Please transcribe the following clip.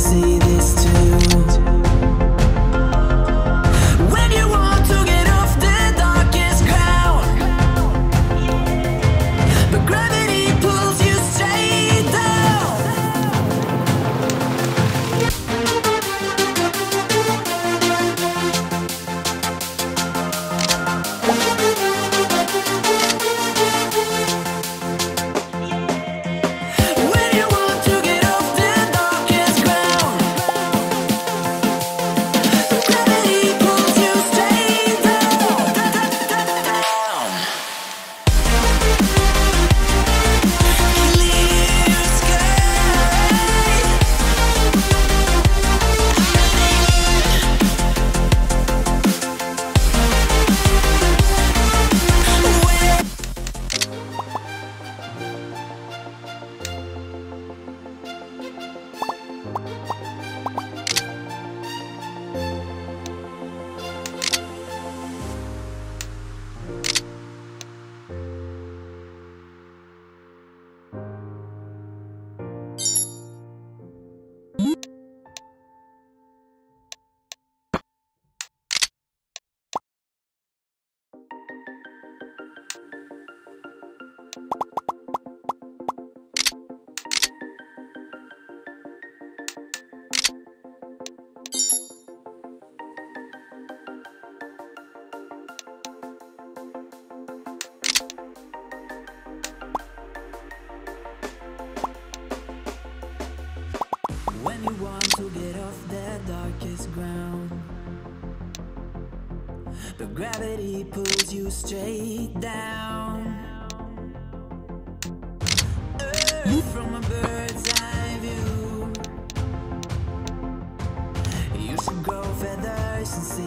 see this too. When you want to get off the darkest ground, but gravity pulls you straight down. When you want to get off the darkest ground, gravity pulls you straight down. Clear sky. When you want to get off the darkest ground, but gravity pulls you straight down. Earth from a bird's eye view. You should grow feathers and